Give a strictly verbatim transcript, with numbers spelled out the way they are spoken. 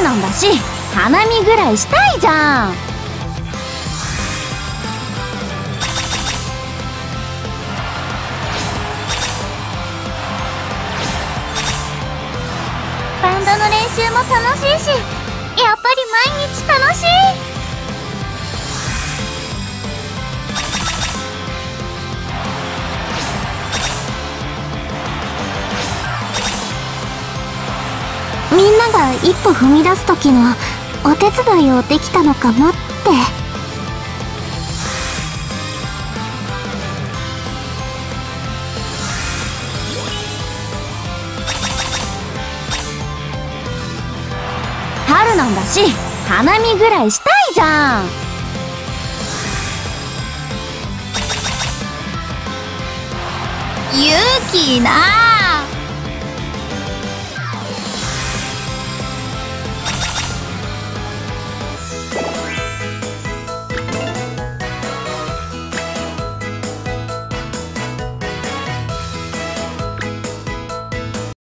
春なんだし花見ぐらいしたいじゃん。 バンドの練習も楽しいし、やっぱり毎日楽しい。みんなが一歩踏み出す時のお手伝いをできたのかもって。 春なんだし花見ぐらいしたいじゃん。 勇気ない。